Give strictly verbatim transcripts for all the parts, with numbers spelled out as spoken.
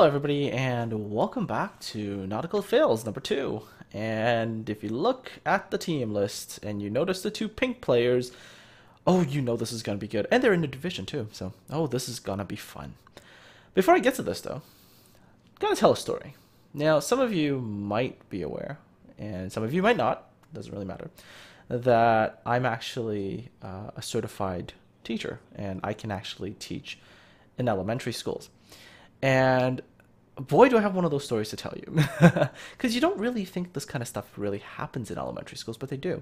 everybody, and welcome back to Nautical Fails number two. And if you look at the team list and you notice the two pink players, oh, you know this is going to be good. And they're in the division too, so oh, this is going to be fun. Before I get to this, though, I'm going to tell a story. Now, some of you might be aware, and some of you might not, doesn't really matter, that I'm actually uh, a certified teacher, and I can actually teach in elementary schools. And boy, do I have one of those stories to tell you. Because you don't really think this kind of stuff really happens in elementary schools, but they do.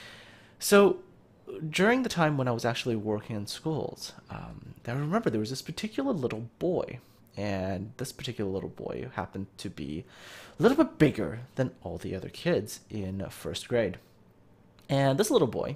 So during the time when I was actually working in schools, um, I remember there was this particular little boy. And this particular little boy happened to be a little bit bigger than all the other kids in first grade. And this little boy,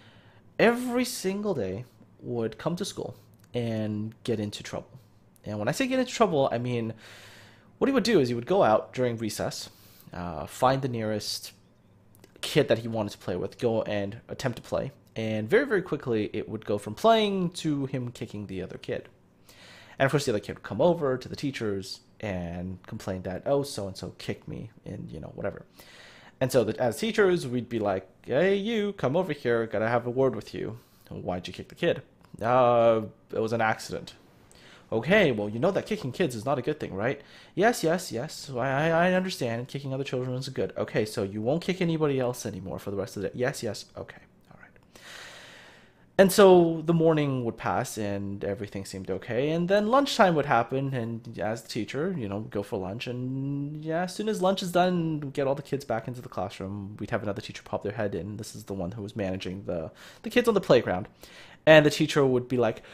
every single day, would come to school and get into trouble. And when I say get into trouble, I mean, what he would do is he would go out during recess, uh, find the nearest kid that he wanted to play with, go and attempt to play. And very, very quickly, it would go from playing to him kicking the other kid. And of course, the other kid would come over to the teachers and complain that, oh, so-and-so kicked me, and, you know, whatever. And so that as teachers, we'd be like, hey, you, come over here, gotta have a word with you. Why'd you kick the kid? Uh, it was an accident. Okay, well, you know that kicking kids is not a good thing, right? Yes, yes, yes. I, I understand. Kicking other children is good. Okay, so you won't kick anybody else anymore for the rest of the day. Yes, yes. Okay, all right. And so the morning would pass and everything seemed okay. And then lunchtime would happen. And as the teacher, you know, go for lunch. And yeah, as soon as lunch is done, we get all the kids back into the classroom. We'd have another teacher pop their head in. This is the one who was managing the, the kids on the playground. And the teacher would be like,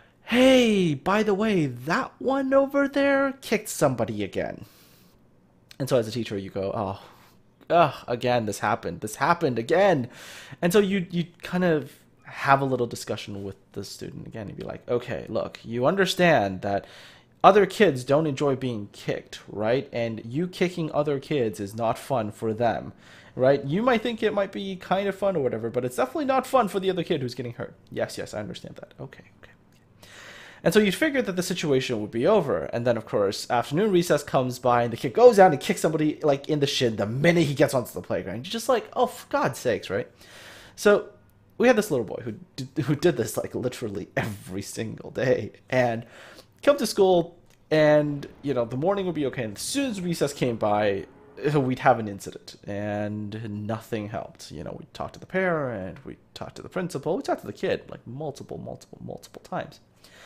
hey, by the way, that one over there kicked somebody again. And so as a teacher, you go, oh, oh, again, this happened. This happened again. And so you you kind of have a little discussion with the student again. You'd be like, okay, look, you understand that other kids don't enjoy being kicked, right? And you kicking other kids is not fun for them, right? You might think it might be kind of fun or whatever, but it's definitely not fun for the other kid who's getting hurt. Yes, yes, I understand that. Okay, okay. And so you'd figure that the situation would be over. And then, of course, afternoon recess comes by and the kid goes out and kicks somebody like in the shin the minute he gets onto the playground. You're just like, oh, for God's sakes, right? So we had this little boy who did, who did this like literally every single day. And come to school and, you know, the morning would be okay. And as soon as recess came by, we'd have an incident and nothing helped. You know, we'd talk to the parent, we'd talk to the principal, we'd talk to the kid like multiple, multiple, multiple times.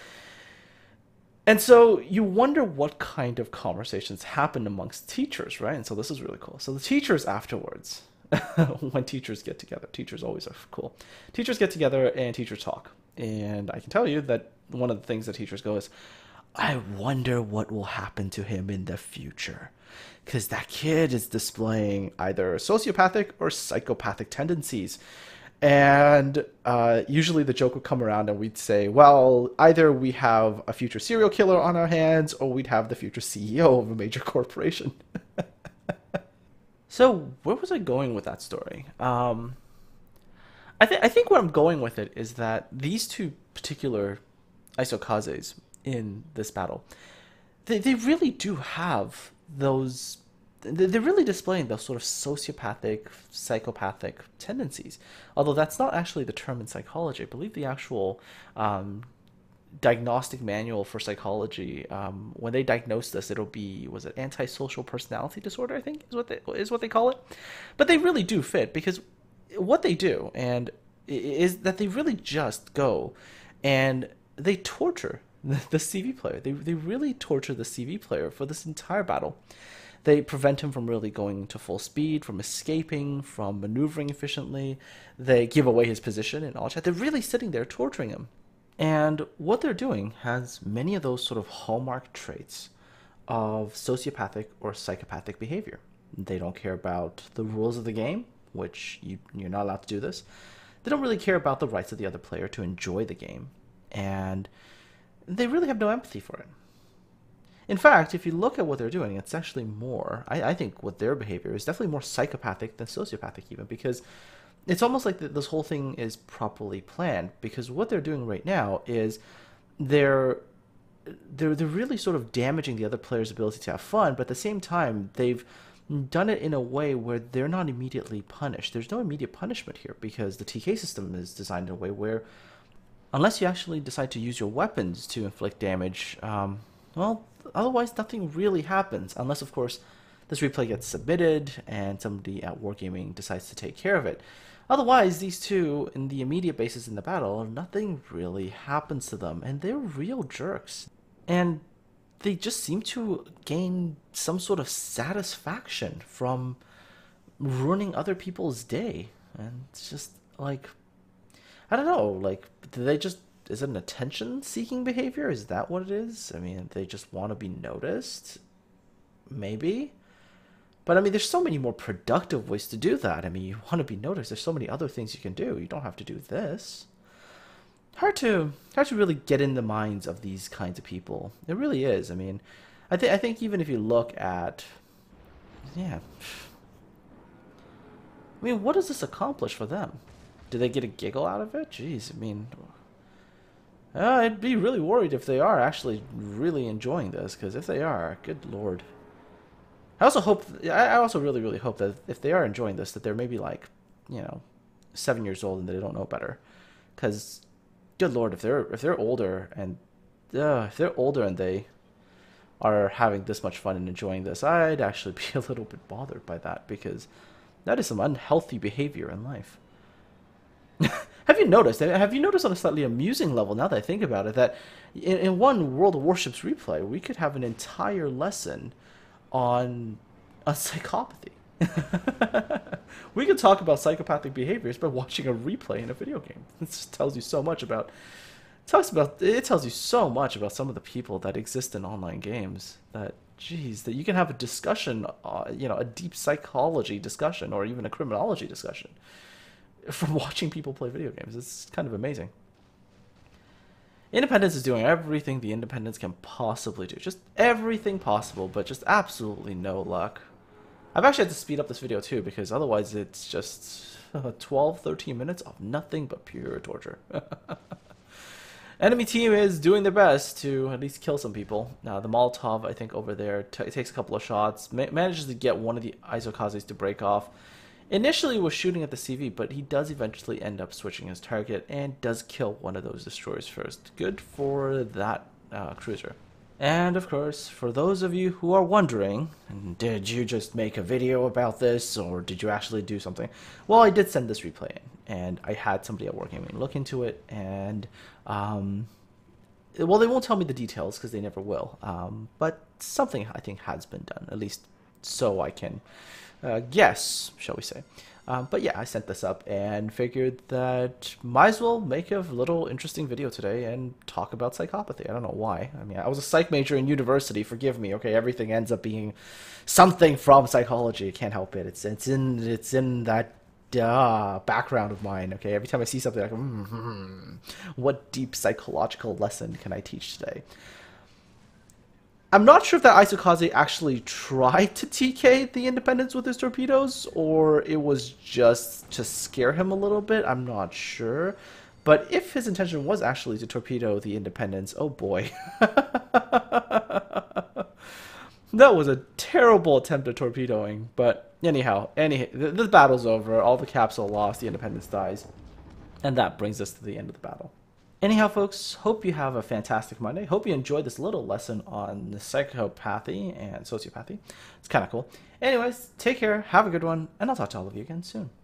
And so you wonder what kind of conversations happen amongst teachers, right? And so this is really cool. So the teachers afterwards, when teachers get together, teachers always are cool. Teachers get together and teachers talk. And I can tell you that one of the things that teachers go is, I wonder what will happen to him in the future. Because that kid is displaying either sociopathic or psychopathic tendencies. And uh, usually the joke would come around and we'd say, well, either we have a future serial killer on our hands or we'd have the future C E O of a major corporation. So where was I going with that story? Um, I, th I think where I'm going with it is that these two particular Isokazes in this battle, they, they really do have those... They're really displaying those sort of sociopathic, psychopathic tendencies. Although that's not actually the term in psychology. I believe the actual um, diagnostic manual for psychology, um, when they diagnose this, it'll be, was it antisocial personality disorder, I think, is what they, is what they call it. But they really do fit, because what they do and is that they really just go and they torture the, the C V player. They, they really torture the C V player for this entire battle. They prevent him from really going to full speed, from escaping, from maneuvering efficiently. They give away his position and all that. They're really sitting there torturing him. And what they're doing has many of those sort of hallmark traits of sociopathic or psychopathic behavior. They don't care about the rules of the game, which you, you're not allowed to do this. They don't really care about the rights of the other player to enjoy the game. And they really have no empathy for it. In fact, if you look at what they're doing, it's actually more, I, I think what their behavior is definitely more psychopathic than sociopathic even, because it's almost like the, this whole thing is properly planned, because what they're doing right now is they're they're they're really sort of damaging the other player's ability to have fun, but at the same time, they've done it in a way where they're not immediately punished. There's no immediate punishment here because the T K system is designed in a way where, unless you actually decide to use your weapons to inflict damage, um, well, otherwise nothing really happens. Unless, of course, this replay gets submitted and somebody at Wargaming decides to take care of it. Otherwise, these two, in the immediate basis in the battle, nothing really happens to them, and they're real jerks. And they just seem to gain some sort of satisfaction from ruining other people's day. And it's just, like, I don't know, like, do they just, is it an attention-seeking behavior? Is that what it is? I mean, they just want to be noticed? Maybe? But, I mean, there's so many more productive ways to do that. I mean, you want to be noticed. There's so many other things you can do. You don't have to do this. Hard to, hard to really get in the minds of these kinds of people. It really is. I mean, I, th I think even if you look at... Yeah. I mean, what does this accomplish for them? Do they get a giggle out of it? Jeez, I mean... Uh, I'd be really worried if they are actually really enjoying this, because if they are, good lord. I also hope, I also really, really hope that if they are enjoying this, that they're maybe like, you know, seven years old and they don't know better. Because, good lord, if they're if they're older and uh, if they're older and they are having this much fun and enjoying this, I'd actually be a little bit bothered by that, because that is some unhealthy behavior in life. Have you noticed? Have you noticed on a slightly amusing level, now that I think about it, that in, in one World of Warships replay, we could have an entire lesson on on psychopathy. We could talk about psychopathic behaviors by watching a replay in a video game. It just tells you so much about it talks about it tells you so much about some of the people that exist in online games that, geez, that you can have a discussion, uh, you know, a deep psychology discussion or even a criminology discussion from watching people play video games. It's kind of amazing. Independence is doing everything the Independents can possibly do. Just everything possible, but just absolutely no luck. I've actually had to speed up this video too, because otherwise it's just twelve, thirteen minutes of nothing but pure torture. Enemy team is doing their best to at least kill some people. Now, the Molotov, I think, over there t takes a couple of shots, ma manages to get one of the Isokazes to break off. Initially was shooting at the C V, but he does eventually end up switching his target and does kill one of those destroyers first. Good for that uh, cruiser. And of course, for those of you who are wondering, did you just make a video about this or did you actually do something? Well, I did send this replay in, and I had somebody at Wargaming look into it, and um, well, they won't tell me the details because they never will, um, but something I think has been done, at least so I can Uh, guess, shall we say. Um, but yeah, I sent this up and figured that might as well make a little interesting video today and talk about psychopathy. I don't know why. I mean, I was a psych major in university, forgive me, okay? Everything ends up being something from psychology. I can't help it. It's, it's, in, it's in that uh, background of mine, okay? Every time I see something like, mm -hmm, what deep psychological lesson can I teach today? I'm not sure if that Isokazes actually tried to T K the Independents with his torpedoes, or it was just to scare him a little bit. I'm not sure. But if his intention was actually to torpedo the Independents, oh boy. That was a terrible attempt at torpedoing. But anyhow, any, the, the battle's over. All the caps are lost. The Independence dies. And that brings us to the end of the battle. Anyhow, folks, hope you have a fantastic Monday. Hope you enjoyed this little lesson on psychopathy and sociopathy. It's kind of cool. Anyways, take care, have a good one, and I'll talk to all of you again soon.